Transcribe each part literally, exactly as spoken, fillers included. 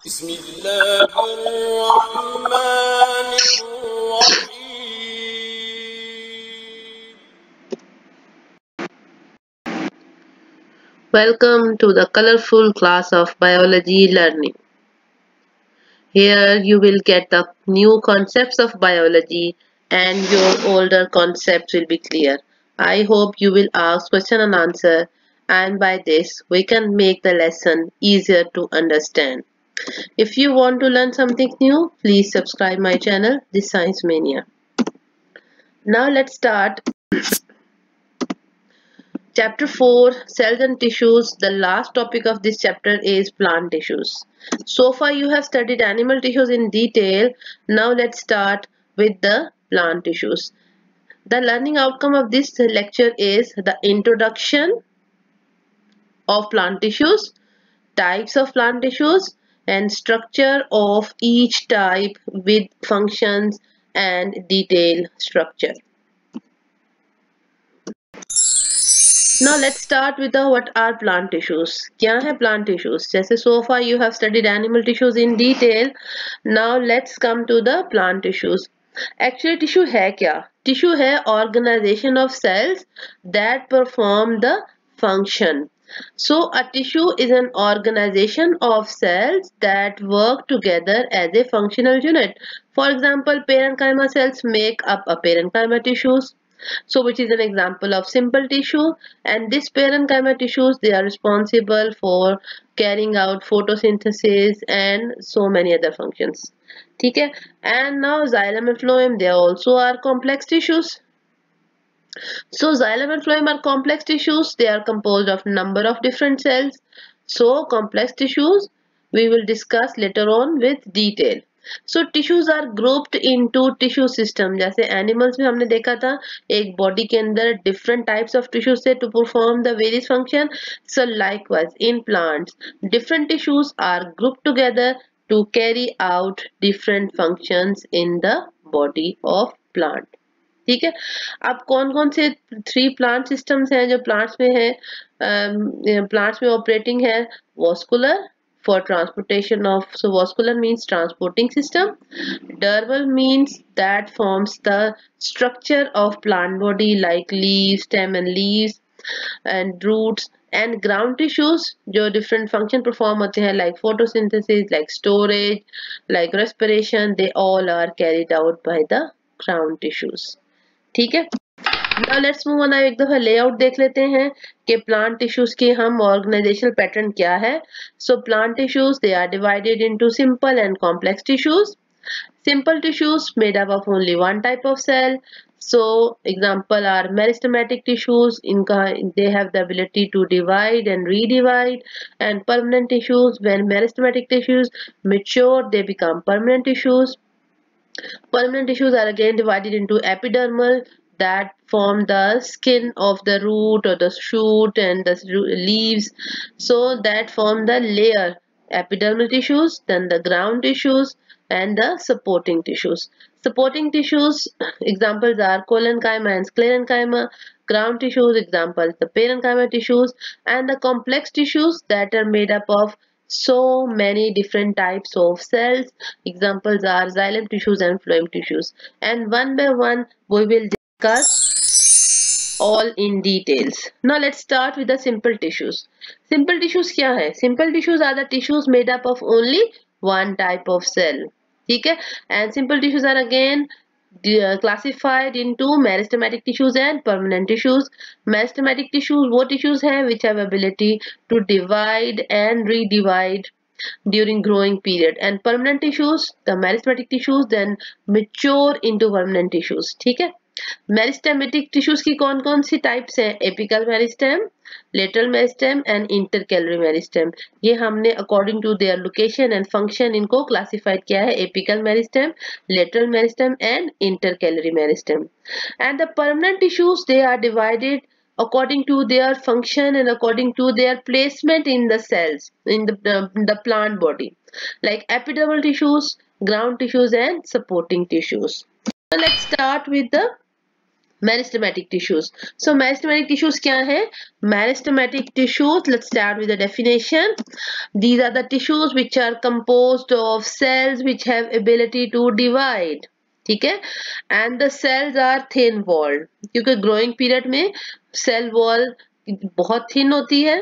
بسم الله الرحمن الرحيم. Welcome to the colorful class of biology learning. Here you will get the new concepts of biology and your older concepts will be clear. I hope you will ask question and answer, and by this we can make the lesson easier to understand. If you want to learn something new, please subscribe my channel, The Science Mania. Now let's start Chapter four, Cells and Tissues. The last topic of this chapter is plant tissues. So far you have studied animal tissues in detail. Now let's start with the plant tissues. The learning outcome of this lecture is the introduction of plant tissues, types of plant tissues, and structure of each type with functions and detailed structure. Now let's start with the what are plant tissues. क्या है plant tissues? जैसे so far you have studied animal tissues in detail. Now let's come to the plant tissues. Actually tissue है क्या? Tissue है organization of cells that perform the function. So a tissue is an organization of cells that work together as a functional unit. For example, parenchyma cells make up a parenchyma tissues. So which is an example of simple tissue, and this parenchyma tissues, they are responsible for carrying out photosynthesis and so many other functions. ठीक है? And now xylem and phloem, they also are complex tissues. So xylem and phloem are complex tissues. They are composed of number of different cells. So complex tissues we will discuss later on with detail. So tissues are grouped into tissue system. जैसे animals में हमने देखा था एक body के अंदर different types of tissues से to perform the various function. So likewise in plants different tissues are grouped together to carry out different functions in the body of plant. ठीक है. अब कौन कौन से थ्री प्लांट सिस्टम्स हैं जो plants में है, प्लांट्स में ऑपरेटिंग है? Vascular for transportation of, so vascular means transporting system, dermal means that forms the structure of plant body like leaves, stem and leaves and roots, and ground tissues जो different function perform होते हैं like photosynthesis, like storage, like respiration, they all are carried out by the ground tissues. ठीक है. Now let's move on. एक दफा layout देख लेते हैं कि प्लांट टिश्यूज के हम ऑर्गेनाइजेशनल पैटर्न क्या है. So plant tissues they are divided into simple and complex tissues. Simple tissues made up of only one type of cell. So example are meristematic tissues. Inka they have the ability to divide and redivide. And permanent tissues, when meristematic tissues mature, they become permanent tissues. Permanent tissues are again divided into epidermal, that form the skin of the root or the shoot and the leaves, so that form the layer epidermal tissues, then the ground tissues and the supporting tissues. Supporting tissues examples are collenchyma and sclerenchyma. Ground tissues examples the parenchyma tissues, and the complex tissues that are made up of so many different types of cells. Examples are xylem tissues and phloem tissues, and one by one we will discuss all in details. Now let's start with the simple tissues. Simple tissues क्या है? Simple tissues are the tissues made up of only one type of cell. ठीक है? And simple tissues are again uh, classified into meristematic tissues and permanent tissues. Meristematic tissues वो tissues हैं which have ability to divide and redivide during growing period, and permanent tissues, the meristematic tissues then mature into permanent tissues. ठीक है. Meristematic tissues की कौन कौन सी types हैं? Apical meristem, lateral meristem and intercalary meristem. ये हमने according to their location and function इनको क्लासिफाइड किया है. Apical meristem, lateral meristem and intercalary meristem. And the permanent tissues they are divided according to their function and according to their placement in the cells in the, uh, the plant body, like epidermal tissues, ground tissues and supporting tissues. So let's start with the Meristematic tissues. So meristematic tissues क्या है? Meristematic tissues, let's start with the definition. These are the tissues which are composed of cells which have ability to divide. ठीक है, and the cells are thin walled, क्योंकि growing period में cell wall बहुत thin होती है,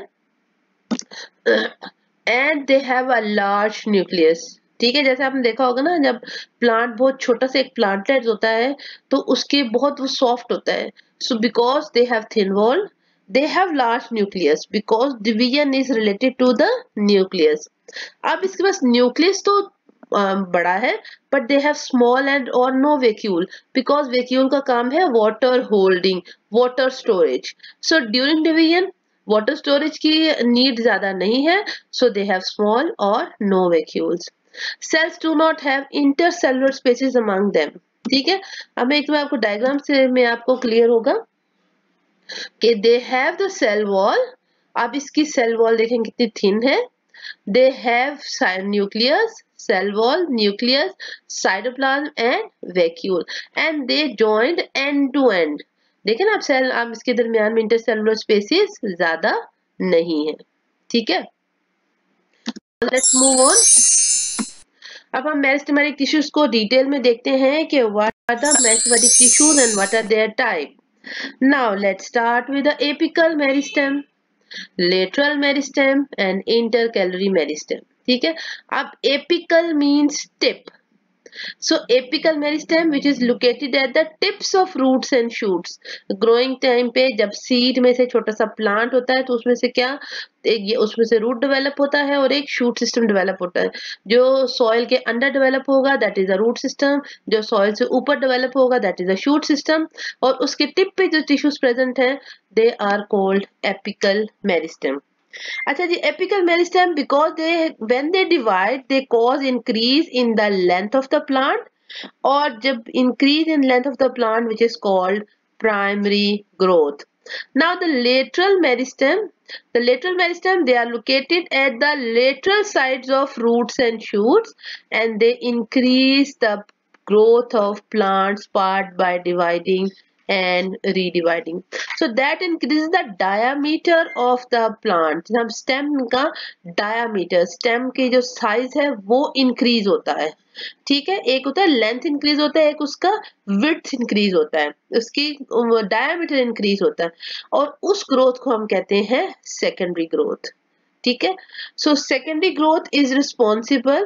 and they have a large nucleus. ठीक है, जैसे आपने देखा होगा ना, जब प्लांट बहुत छोटा सा एक प्लांटलेट होता है तो उसके बहुत वो सॉफ्ट होता है. So because they have thin wall, they have large nucleus, because division is related to the nucleus. अब इसके पास न्यूक्लियस तो बड़ा है, but they have small and और नो वैक्यूल, बिकॉज वैक्यूल का काम है water holding, water storage. So during division water storage की नीड ज्यादा नहीं है, सो दे हैव स्मॉल और no vacuoles. Cells do not have intercellular spaces among them. ठीक है, अब मैं एक बार आपको डायग्राम से में आपको क्लियर होगा कि they have the cell wall. आप इसकी cell wall देखें कितनी thin है. They have nucleus, cell wall, nucleus, cytoplasm and vacuole, and they joined end to end. देखें ना आप सेल, आप इसके दरमियान में इंटरसेलुलर स्पेसेस ज्यादा नहीं है. ठीक है, लेट्स मूव ऑन. अब हम मेरिस्टेमेटिक टिश्यूज को डिटेल में देखते हैं कि what are the meristematic tissues and what are their type. Now let's start with the apical meristem, lateral meristem and intercalary meristem. ठीक है, अब apical means tip. So apical meristem which is located at the tips of roots and shoots. Growing time पे जब seed में से छोटा सा plant होता है तो उसमें से क्या, एक ये उसमें से root develop होता है और एक shoot system develop होता है. जो soil के अंदर develop होगा that is a root system, जो soil से ऊपर develop होगा that is a shoot system, और उसके tip पे जो tissues present हैं they are called apical meristem. अच्छा जी, apical meristem because they when they divide they cause increase in the length of the plant, और जब increase in length of the plant which is called primary growth. Now the lateral meristem, the lateral meristem, they are located at the lateral sides of roots and shoots, and they increase the growth of plants part by dividing and redividing. So that increases the diameter of the plant. जब stem का diameter, stem के जो size है वो increase होता है. ठीक है, एक होता है length increase होता है, एक उसका width increase होता है, उसकी diameter increase होता है, और उस growth को हम कहते हैं secondary growth. ठीक है, so secondary growth is responsible.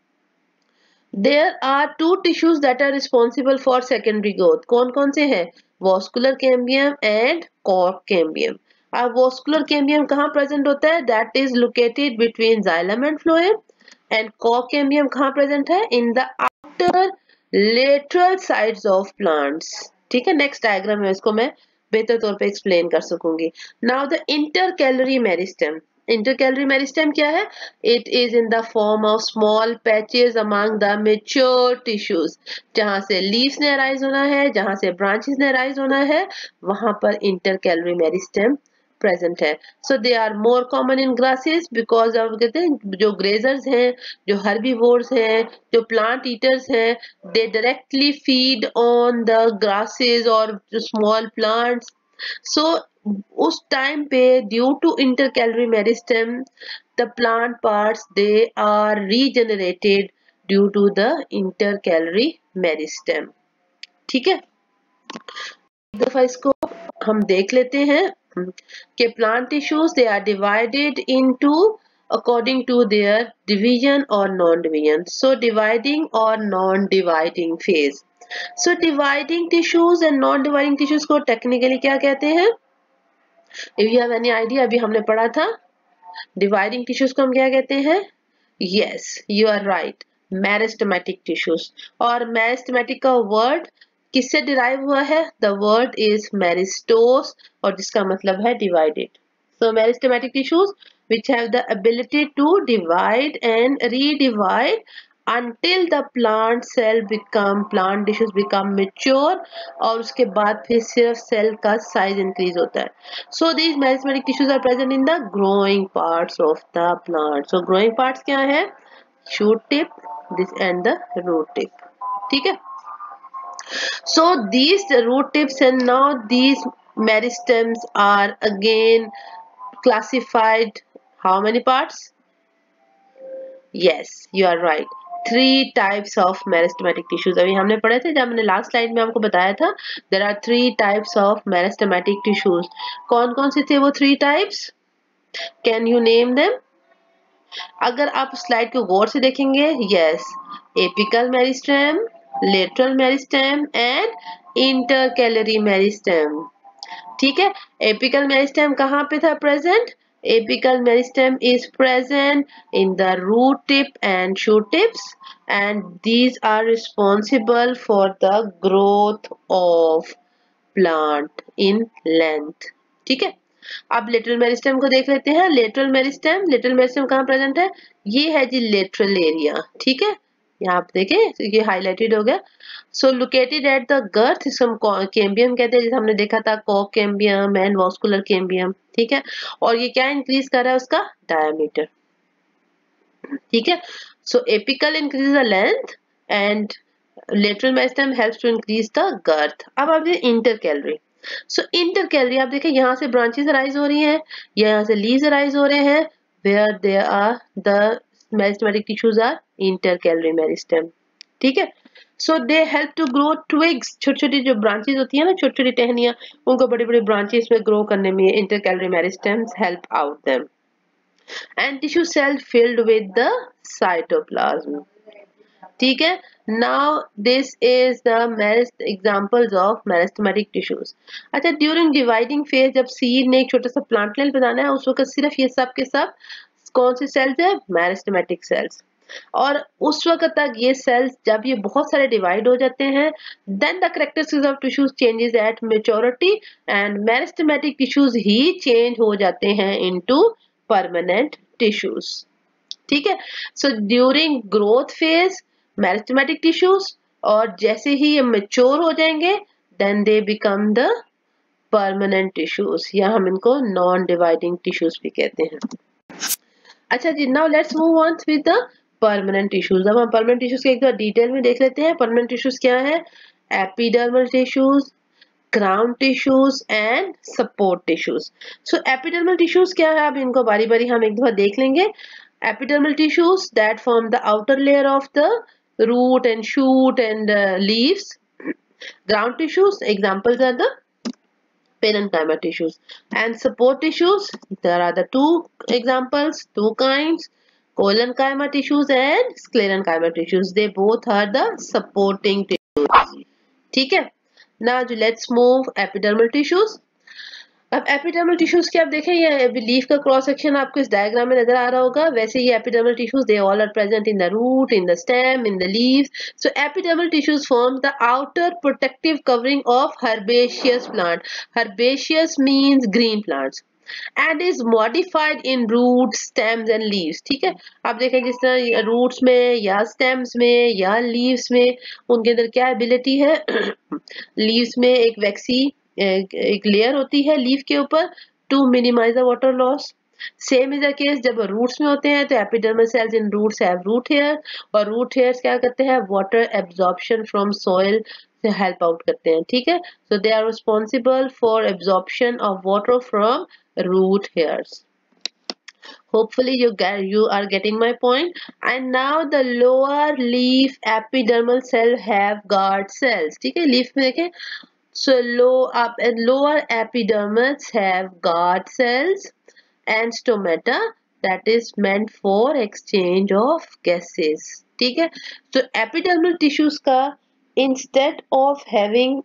There are two tissues that are responsible for secondary growth. कौन कौन से हैं? Vascular cambium and cork cambium. अब vascular cambium कहाँ present होता है? That is located between xylem and phloem. And cork cambium कहाँ present है? In the outer lateral sides of plants. ठीक है, next diagram में इसको मैं बेहतर तौर पे explain कर सकूंगी. Now the intercalary meristem. Intercalary meristem क्या है? It is in the form of small patches among the mature tissues. जहाँ से leaves ने arise होना है, जहाँ से branches ने arise होना है, वहाँ पर intercalary meristem present है. So they are more common in grasses because of कहते हैं जो grazers हैं, जो herbivores हैं, जो plant eaters हैं, they directly feed on the grasses or small plants. So उस टाइम पे due to intercalary meristem the plant parts they are regenerated due to the intercalary meristem. ठीक है, एक दफा इसको हम देख लेते हैं कि plant tissues they are divided into according to their division or non-division. So dividing or non-dividing phase. So dividing tissues and non-dividing tissues को technically क्या कहते हैं? If you have any idea, अभी हमने पढ़ा था dividing tissues को हम क्या कहते हैं? Yes, you are right, meristematic tissues. और meristematic का word किससे derive हुआ है? The word is meristos और जिसका मतलब है divided. So meristematic tissues which have the ability to divide and redivide until the plant cell become plant tissues become mature, और उसके बाद फिर सिर्फ सेल का साइज इंक्रीज होता है. So these meristematic tissues are present in the growing parts of the plant. So growing parts क्या है? Shoot tip, this and the root tip. ठीक है. So these root tips and now these meristems are again classified how many parts? Yes, you are right. Three types of meristematic tissues. अभी हमने पढ़े थे, जब हमने लास्ट स्लाइड में हमको बताया था there are three types of meristematic tissues. कौन कौन से थे वो three types? Can you name them? अगर आप स्लाइड को गौर से देखेंगे, yes, apical meristem, lateral meristem and intercalary meristem. ठीक है, एपिकल मेरिस्टेम कहाँ पे था present? Apical meristem is present in the root tip and shoot tips and these are responsible for the growth of plant in length. ठीक है, अब lateral meristem को देख लेते हैं. लेटरल मेरिस्टेम लेटरल मेरिस्टेम कहाँ प्रेजेंट है? ये है जी लेटरल एरिया. ठीक है, यहाँ आप देखें तो ये हाईलाइटेड हो गया. So located at the girth, इसको कैम्बियम कहते हैं, जैसे हमने देखा था कॉक कैम्बियम एंड वास्कुलर कैम्बियम. ठीक है, और ये क्या इंक्रीज कर रहा है? उसका डायमीटर. ठीक है, so apical increase the length and lateral meristem helps to increase the girth. अब आप देखिए इंटरकैलरी. सो इंटरकैलरी आप देखिए यहाँ से ब्रांचेस अराइज हो रही हैं, यहाँ से लीव्स अराइज हो रहे हैं, where there are the meristematic tissues are intercalary meristem. ठीक है, so they help to grow twigs. छोटी छोटी जो ब्रांचेस होती है ना, छोटी छोटी टहनियां, उनको बड़ी बड़ी ब्रांचेस में ग्रो करने में intercalary meristems help out them. And tissue cell filled with the cytoplasm. ठीक है, now this is the merist examples of meristematic tissues. अच्छा, during dividing phase जब seed ने एक छोटा सा plant ले बनाना है, उस वक्त सिर्फ ये सब के सब कौन से cells है? meristematic cells. और उस वक्त तक ये cells जब ये बहुत सारे divide हो जाते हैं, then the characteristics of tissues changes at maturity and meristematic tissues he change हो जाते हैं into permanent tissues. ठीक है, so during growth phase meristematic tissues, और जैसे ही ये mature हो जाएंगे then they become the permanent tissues, या हम इनको non dividing tissues भी कहते हैं. अच्छा जी, now let's move on with the permanent tissues. अब हम permanent tissues के एक बार डिटेल में देख लेते हैं. permanent tissues क्या है? epidermal tissues, crown tissues and support tissues. So epidermal tissues क्या है? अब इनको बारी बारी हम एक दफा देख लेंगे. Epidermal tissues that form the outer layer of the root and shoot and uh, leaves. Ground tissues, examples are the parenchyma tissues. And support tissues, there are the two examples, two kinds, collenchyma tissues and sclerenchyma tissues. They both are the supporting tissues. ठीक है, now let's move epidermal tissues. अब epidermal tissues के आप देखें, ये leaf का cross section आपको इस डायग्राम में नजर आ रहा होगा. वैसे ये epidermal tissues they all are present in the root, in the stem, in the leaves. So epidermal tissues form the outer protective covering of herbaceous plant. Herbaceous means green plants and is modified in roots, stems and leaves. ठीक है, आप देखें जिस तरह roots में या stems में या लीव्स में उनके अंदर क्या एबिलिटी है. लीव्स में एक वैक्सी एक लेयर होती है लीफ के ऊपर to minimise the water loss. Same is the case जब रूट्स में होते हैं तो epidermal cells in roots have root hair, और रूट हेयर्स क्या करते हैं? वाटर एब्जॉर्प्शन फ्रॉम सॉइल से हेल्प आउट करते हैं. ठीक है, so they are responsible for absorption of water from root hairs. Hopefully you get you are getting my point. And now the lower leaf epidermal cell have guard cells. ठीक है, leaf में देखें, so low up and lower epidermis have guard cells and stomata that is meant for exchange of gases. ठीक है, so epidermal tissues का instead of having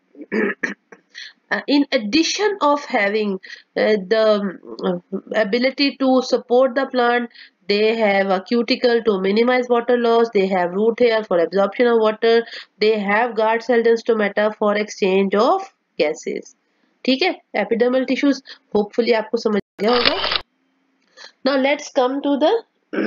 Uh, in addition of having uh, the uh, ability to support the plant, they have a cuticle to minimize water loss, they have root hair for absorption of water, they have guard cells and stomata for exchange of gases. ठीक है, epidermal tissues hopefully आपको समझ गया होगा. Now let's come to the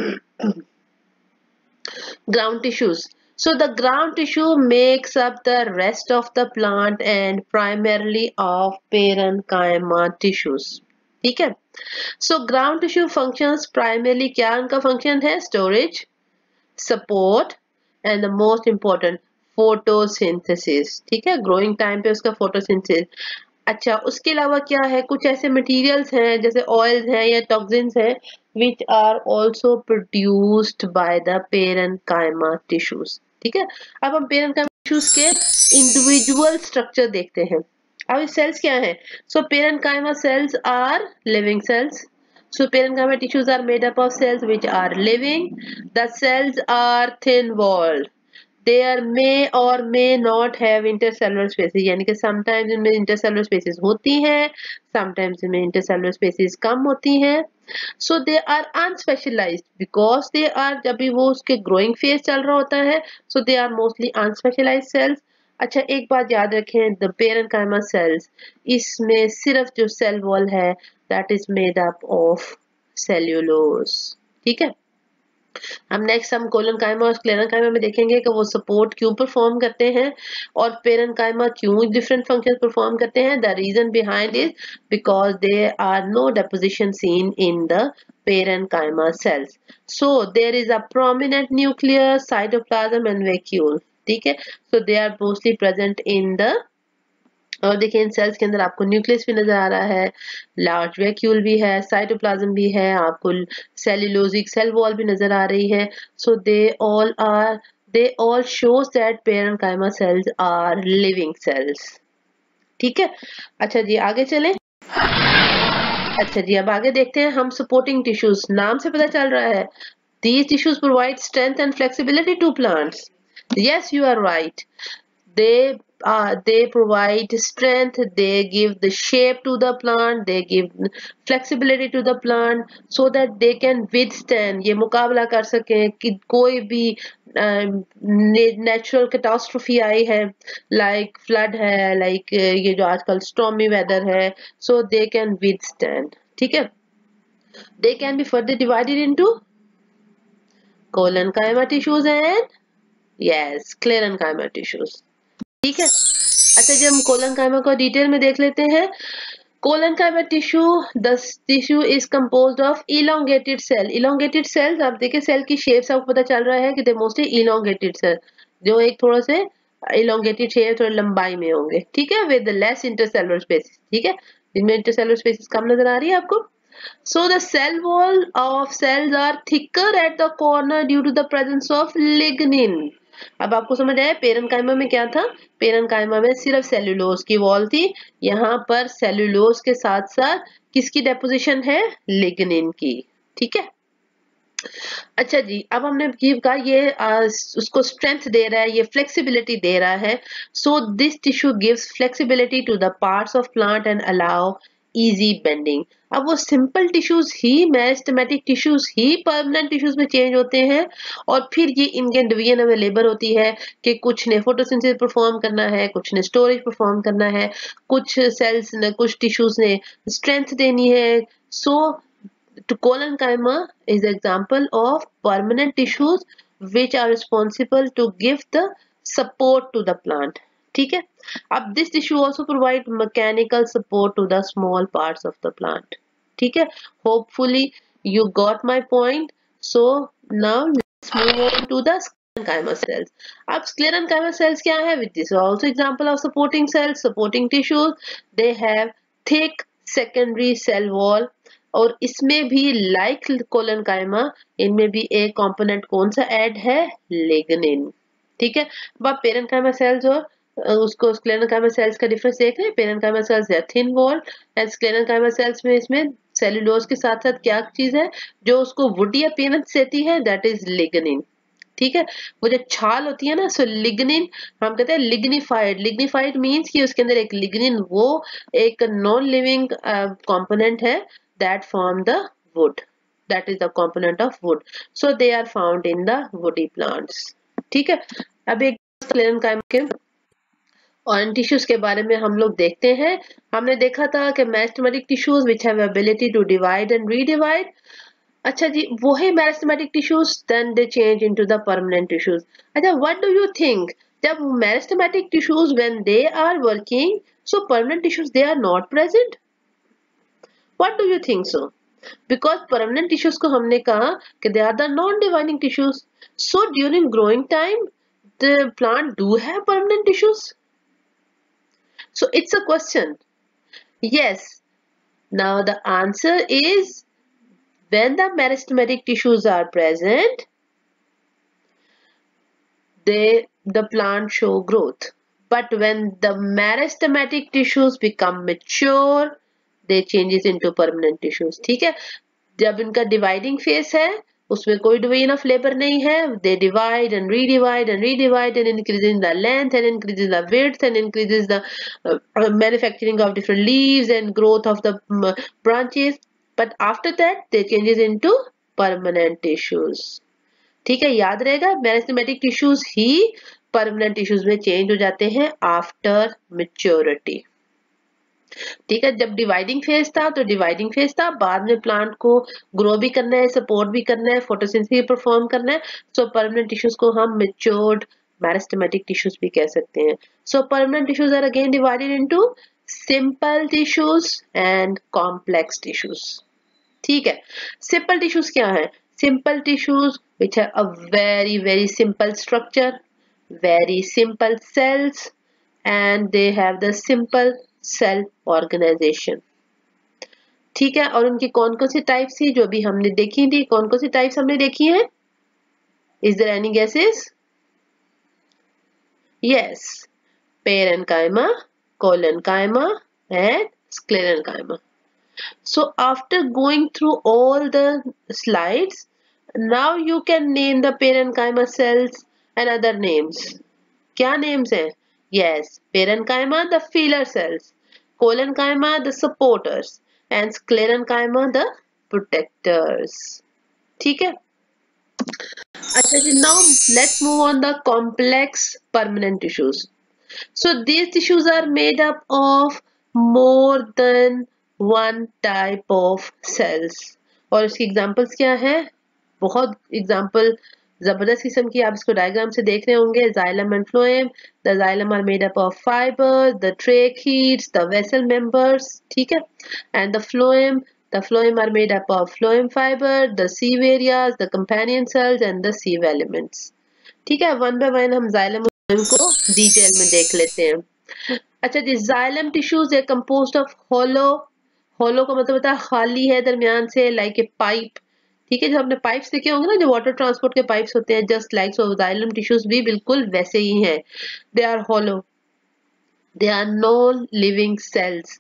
ground tissues. So the ground tissue makes up the rest of the plant and primarily of parenchyma tissues. ठीक है, so ground tissue functions primarily क्या उनका function है? Storage, support and the most important photosynthesis, ठीक है, growing time पे उसका photosynthesis. अच्छा, उसके अलावा क्या है, कुछ ऐसे मटेरियल्स हैं जैसे ऑयल्स हैं या टॉक्सिन्स हैं which are also produced by the parenchyma tissues, ठीक है। अब हम पेरेन्काइमा टिश्यूज के इंडिविजुअल स्ट्रक्चर देखते हैं। अब सेल्स क्या है, so parenchyma cells are living cells. So parenchyma tissues are made up of cells which are living. The cells are thin walled. There may or may not have intercellular spaces, यानी कि sometimes इनमें intercellular spaces होती हैं, sometimes इनमें intercellular spaces कम होती हैं. So they are unspecialized because they are, जब भी वो उसके growing phase चल रहा होता है, so they are mostly unspecialized cells. अच्छा, एक बात याद रखें, the parenchyma cells, इसमें सिर्फ जो cell wall है that is made up of cellulose, ठीक है। हम नेक्स्ट हम कोलनकाइमा और स्क्लेरेनकाइमा में देखेंगे कि वो सपोर्ट क्यों परफॉर्म करते हैं और पेरेन्काइमा क्यों डिफरेंट फंक्शंस परफॉर्म करते हैं. The reason behind is because they are no deposition seen in the parenchyma cells. So there is a prominent nuclear, cytoplasm and vacuole, ठीक है. So they are mostly present in the, और देखिए इन sales के अंदर आपको nucleus भी नजर आ रहा है, लार्ज वैक्यूल भी है, साइटोप्लाज्म भी है, आपको सेल्यूलोजिक सेल वॉल भी नजर आ रही है. So they all are they all shows that parenchyma cells are living cells, ठीक है. अच्छा जी, आगे चलें. अच्छा जी, अब आगे देखते हैं हम सपोर्टिंग टिश्यूज. नाम से पता चल रहा है these tissues provide strength and flexibility to plants. Yes, you are right. They uh, they provide strength, they give the shape to the plant, they give flexibility to the plant so that they can withstand, ये मुकाबला कर सकें कि कोई भी natural catastrophe आई है, like flood है, like ये जो आजकल स्टॉर्मी वेदर है, सो दे कैन withstand, ठीक है. They can be further divided into collenchyma tissues and yes sclerenchyma tissues, ठीक है. अच्छा, जब हम कोलनकाइमा को डिटेल में देख लेते हैं. Collenchyma tissue, the tissue is composed of elongated cell. Elongated cells, आप देखिए सेल की शेप से आपको पता चल रहा है कि दे मोस्टली इलोंगेटेड सेल, जो एक थोड़ा से इलोंगेटेड शेप, थोड़ी लंबाई में होंगे, ठीक है, विद लेस इंटरसेलुलर स्पेसेस, ठीक है, जिनमें इंटरसेलुलर स्पेसेस कम नजर आ रही है आपको. So the cell wall of cells are thicker at the corner due to the presence of lignin. अब आपको समझ आया पेरेन्काइमा में क्या था. पेरेन्काइमा में सिर्फ सेल्यूलोज की वॉल थी, यहाँ पर सेल्यूलोज के साथ साथ किसकी डेपोजिशन है, लिग्निन की, ठीक है. अच्छा जी, अब हमने कहा ये आ, उसको स्ट्रेंथ दे रहा है, ये फ्लेक्सिबिलिटी दे रहा है. So this tissue gives flexibility to the parts of plant and allow easy bending. अब वो सिंपल टिश्यूज ही मेरिस्टेमेटिक टिश्यूज ही परमानेंट टिश्यूज में चेंज होते हैं, और फिर ये इनके डिवीजन अवेलेबल होती है कि कुछ ने फोटोसिंथेसिस परफॉर्म करना है, कुछ ने स्टोरेज परफॉर्म करना है, कुछ सेल्स ने, कुछ टिश्यूज ने स्ट्रेंथ देनी है. So collenchyma is example of permanent tissues which are responsible to give the support to the plant, ठीक है. अब this tissue also provide mechanical support to the small parts of the plant, ठीक है. Hopefully you got my point. So now let's move on to the sclerenchyma cells. अब sclerenchyma cells क्या है, which is also example of supporting cells, supporting tissues. They have thick secondary cell wall, और इसमें भी like collenchyma इनमें भी एक component कौन सा ऐड है, लिग्निन, ठीक है. अब आप पेरेन्काइमा सेल्स और उसको स्क्लेरेनकाइमा सेल्स का डिफरेंस देख रहे हैं. पेरेन्काइमा सेल्स है thin wall and sclerenchyma cells में इसमें सेल्यूलोज के साथ साथ क्या चीज है जो उसको वुडी अपीयरेंस देती है, दैट इज लिग्निन, ठीक है. वो जो छाल होती है ना, सो लिग्निन हम कहते हैं लिग्निफाइड. लिग्निफाइड मींस कि उसके अंदर एक लिग्निन, वो एक नॉन लिविंग कंपोनेंट है that form the wood, that is the component of wood. So they are found in the woody plants, ठीक है. अब एक स्क्लेरेनकाइमा के और टिश्यूज के बारे में हम लोग देखते हैं. हमने देखा था कि meristematic tissues which have ability to divide and redivide. अच्छा जी, वो है meristematic tissues, then they change into the permanent tissues. अच्छा, what do you think, जब meristematic tissues when they are working, so permanent tissues they are not present. What do you think so? Because permanent tissues को हमने कहा कि they are the non-dividing tissues. So during growing time, the plant do have permanent tissues? So it's a question. Yes. Now the answer is, when the meristematic tissues are present, they the plant show growth. But when the meristematic tissues become mature, they changes into permanent tissues. ठीक है, जब इनका dividing phase है, उसमें कोई division of labor नहीं है, they divide and redivide and redivide and increasing the length and increases the width and increases the uh, manufacturing of different leaves and growth of the um, branches. But after that, they changes into permanent tissues. ठीक है, याद रहेगा, meristematic tissues ही permanent tissues में change हो जाते हैं after maturity. ठीक है, जब डिवाइडिंग फेज था तो डिवाइडिंग फेज था, बाद में प्लांट को ग्रो भी करना है, सपोर्ट भी करना है, फोटोसिंथेसिस परफॉर्म करना है. सो परमानेंट टिश्यूज को हम मैच्योर्ड मेरिस्टेमेटिक टिश्यूज भी कह सकते हैं. So permanent tissues are again divided into simple tissues and complex tissues. ठीक है, सिंपल टिश्यूज क्या है? Simple tissues which have a very very simple structure, very simple cells, and they have the simple cell organization. ठीक है, और उनकी कौन कौन सी टाइप्स थी जो भी हमने देखी थी? कौन कौन सी टाइप्स हमने देखी हैं? Is there any guesses? Yes, parenchyma, collenchyma, and sclerenchyma. So after going through all the slides, now you can name the parenchyma cells and other names. क्या names हैं? Yes, parenchyma the filler cells, collenchyma the supporters, and sclerenchyma the protectors. ठीक है. अच्छा जी, now let's move on the complex permanent tissues. So these tissues are made up of more than one type of cells. और इसकी examples क्या है? बहुत example जबरदस्त किस्म की, आप इसको डायग्राम से देख रहे होंगे. Xylem and phloem. The xylem are made up of fibre, the tracheids, the vessel members. ठीक है, and the phloem the phloem are made up of phloem fibre, the sieve areas, the companion cells and the sieve elements. ठीक है, one by one हम xylem को detail में देख लेते हैं. अच्छा जी, जाइलम टिश्यूज है कंपोज्ड ऑफ होलो. होलो का मतलब होता है खाली है दरमियान से, लाइक ए पाइप. ठीक है, जो हमने पाइप्स देखे होंगे ना, जो वाटर ट्रांसपोर्ट के पाइप्स होते हैं, just like so xylem tissues भी बिल्कुल वैसे ही हैं. They are hollow, they are no living cells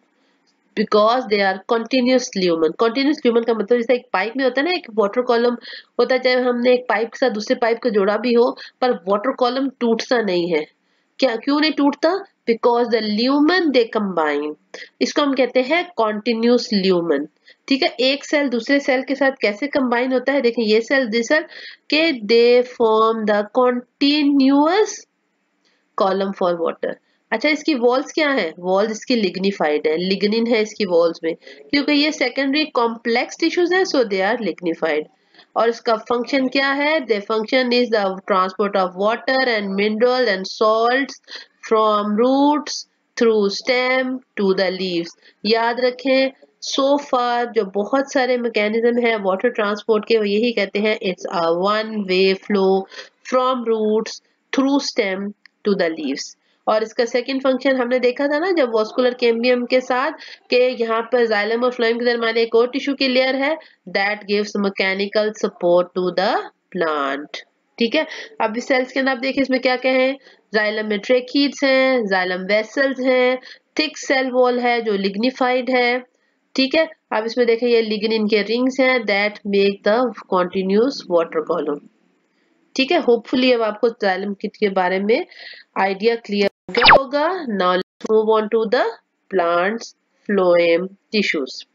because they are continuous lumen. Continuous lumen का मतलब जैसे एक पाइप में होता है ना, एक वाटर कॉलम होता है, चाहे हमने एक पाइप के साथ दूसरे पाइप को जोड़ा भी हो, पर वाटर कॉलम टूटता नहीं है. क्या, क्यों नहीं टूटता? Because the lumen they combine. इसको हम कहते हैं कॉन्टिन्यूस ल्यूमन. ठीक है, एक सेल दूसरे सेल के साथ कैसे कंबाइन होता है? देखिए, ये सेल दिस सेल के they form the continuous column for water. अच्छा, इसकी वॉल्स क्या है? वॉल्स इसकी लिग्निफाइड है, लिग्निन है इसकी वॉल्स में, क्योंकि ये सेकेंडरी कॉम्प्लेक्स टिश्यूज है, सो दे आर लिग्निफाइड. और इसका फंक्शन क्या है? The function is the transport of water and mineral and salts from roots through stem to the leaves. याद रखें, सो फार जो बहुत सारे मैकेनिज्म है वाटर ट्रांसपोर्ट के, वो यही कहते हैं it's a one way flow from roots through stem to the leaves. और इसका सेकंड फंक्शन हमने देखा था ना, जब वॉस्कुलर कैम्बियम के साथ, के यहाँ पर जाइलम और फ्लोएम के दरमियान एक और टिश्यू की लेयर है, that gives mechanical support to the plant. ठीक है, अब इस सेल्स के अंदर आप देखिए इसमें क्या क्या है. जाइलम में ट्रेकीड्स हैं, जाइलम वेसल्स हैं, थिक सेल वॉल है जो लिग्निफाइड है. ठीक है, अब इसमें देखें ये लिग्निन के रिंग्स हैं that make the continuous water column. ठीक है, होपफुली अब आपको जाइलम किट के बारे में आइडिया क्लियर हो गया होगा. Now let's move on to the plants phloem tissues.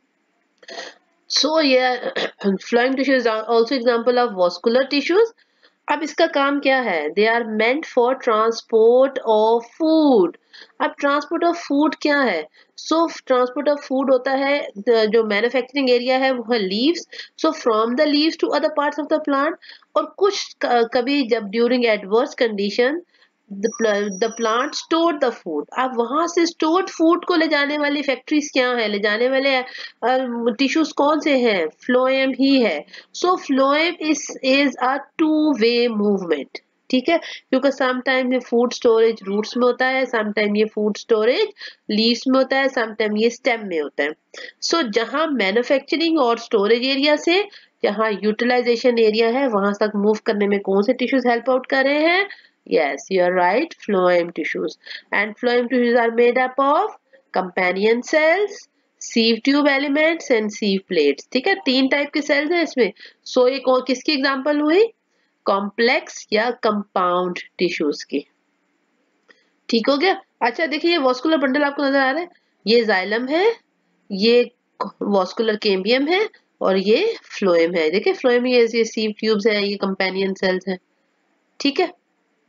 So ये phloem tissues are also example of vascular tissues. अब इसका काम क्या है? They are meant for transport of food. अब ट्रांसपोर्ट ऑफ फूड क्या है? सो ट्रांसपोर्ट ऑफ फूड होता है, जो मैन्युफैक्चरिंग एरिया है वो है leaves. So from the leaves to other parts of the plant. और कुछ कभी जब during adverse condition the plant store the food. अब वहां से स्टोर्ड फूड को ले जाने वाली फैक्ट्रीज क्या है? ले जाने वाले टिश्यूज कौन से हैं? फ्लोएम ही है. So phloem is is a two way movement. ठीक है, क्योंकि सम टाइम ये फूड स्टोरेज रूट्स में होता है, सम टाइम ये फूड स्टोरेज लीव्स में होता है, सम टाइम ये स्टेम में होता है। सो so, जहां मैन्युफैक्चरिंग और स्टोरेज एरिया से जहां यूटिलाइजेशन एरिया है वहां तक मूव करने में कौन से टिश्यूज हेल्प आउट कर रहे हैं? Yes, you are right, phloem tissues. And phloem tissues are made up of companion cells, sieve tube elements and sieve plates. ठीक है, तीन टाइप के सेल्स हैं इसमें। सो so, एक और किसकी एग्जांपल हुई? कॉम्प्लेक्स या कंपाउंड टिश्यूज की। ठीक हो गया। अच्छा देखिए, ये वॉस्कुलर बंडल आपको नजर आ रहा है, ये जाइलम है, ये वॉस्कुलर कैम्बियम है और ये फ्लोएम है। देखिए फ्लोएम ये ये सीव ट्यूब्स है, ये कंपेनियन सेल्स है। ठीक है,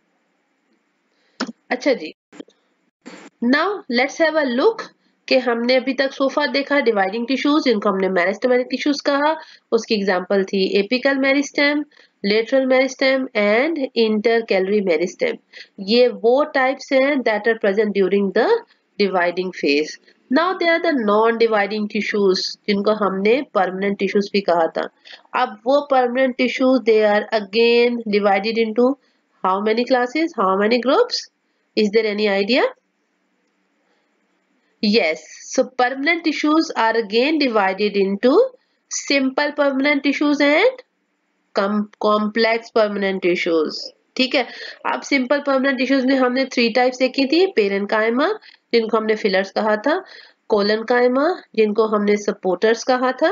अच्छा जी, now let's have a look कि हमने अभी तक सोफा देखा डिवाइडिंग टिश्यूज, जिनको हमने मेरिस्टेमेटिक टिश्यूज कहा। उसकी एग्जांपल थी apical meristem, lateral meristem and intercalary meristem. ये वो टाइप्स हैं that are present during the dividing phase. Now they are the non dividing tissues, जिनको हमने परमानेंट टिश्यूज भी कहा था। अब वो permanent tissues they are again divided into how many classes, how many groups? Is there any idea? Yes, so permanent tissues are again divided into simple permanent tissues and com complex permanent tissues. ठीक है, अब simple permanent tissues में हमने three types देखी थी, parenchyma जिनको हमने fillers कहा था, कोलनकाइमा जिनको हमने सपोर्टर्स कहा था।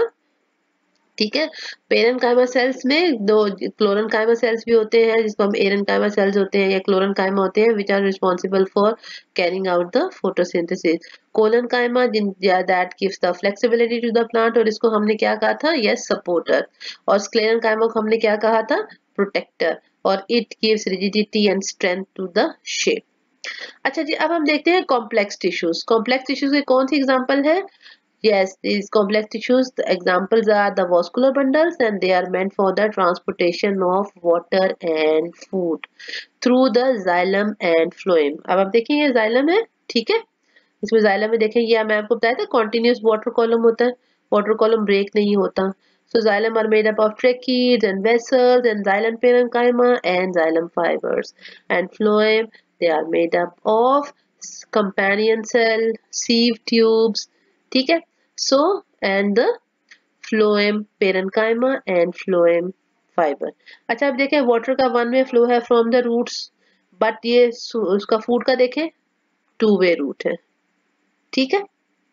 ठीक है, पेरेन्काइमा सेल्स में दो क्लोरेन्काइमा सेल्स भी होते हैं जिसको हम एरेन्काइमा सेल्स होते हैं या क्लोरेन्काइमा होते हैं, which are responsible for carrying out the photosynthesis. Collenchyma जिन that gives the flexibility to the plant, और इसको हमने क्या कहा था? Yes, supporter. और स्क्लेरेन्काइमा को हमने क्या कहा था? प्रोटेक्टर। और it gives rigidity and strength to the shape. अच्छा जी, अब हम देखते हैं कॉम्प्लेक्स टिश्यूज। कॉम्प्लेक्स टिश्यूज के कौन सी एग्जांपल है? Yes, these complex tissues, the examples are the vascular bundles and they are meant for the transportation of water and food through the xylem and phloem. अब आप देखिए ये xylem है, ठीक है, इसमें xylem में देखें, ये मैं आपको बताया था continuous water column होता है, water column break नहीं होता। So xylem are made up of tracheids and vessels and xylem parenchyma and xylem fibers, and phloem they are made up of companion cell, sieve tubes, ठीक है, so and the phloem parenchyma and phloem fiber। अच्छा अब देखें, water का one way flow है from the roots, but ये उसका food का देखें टू वे रूट है। ठीक है,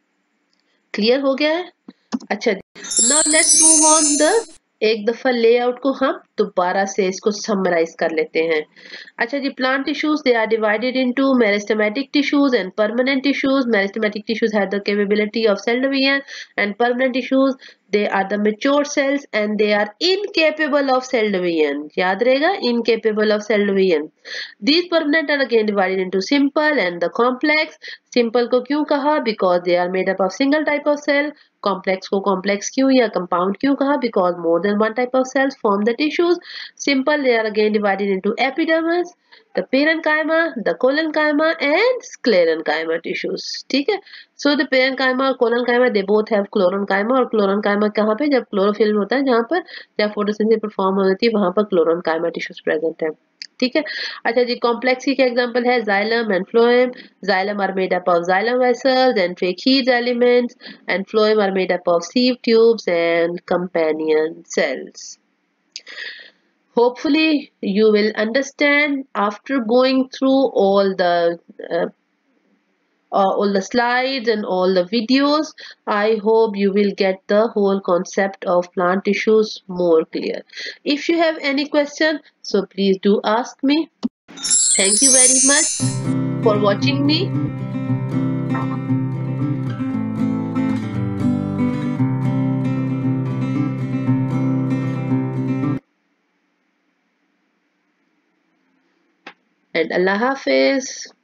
क्लियर हो गया है? अच्छा, now let's move on the, एक दफा लेआउट को हम दोबारा से इसको समराइज कर लेते हैं। अच्छा जी, plant tissues they are divided into meristematic tissues and permanent tissues. Meristematic tissues have the capability of cell division and permanent tissues they are the mature cells and they are incapable of cell division. याद रहेगा, incapable of cell division. These permanent are again divided into simple and the complex. Simple को क्यों कहा? Because they are made up of single type of cell. Complex को complex क्यों या compound क्यों कहा? Because more than one type of cells form the tissues. Simple they are again divided into epidermis, the parenchyma, the collenchyma and sclerenchyma tissues. ठीक है, so the parenchyma और collenchyma they both have chlorenchyma, और chlorenchyma कहाँ पे? जब chlorophyll होता है, जहाँ पर जब फोटोसिंथेसिस परफॉर्म होती है वहां पर क्लोरेnchyma टिश्यूज प्रेजेंट है। ठीक है, अच्छा जी, कॉम्प्लेक्स की क्या एग्जांपल है? Xylem and phloem. Xylem are made up of xylem vessels and tracheids elements and phloem are made up of sieve tubes and companion cells. Hopefully you will understand after going through all the uh, uh, all the slides and all the videos. I hope you will get the whole concept of plant tissues more clear. If you have any question, so please do ask me. Thank you very much for watching me. And Allah Hafiz.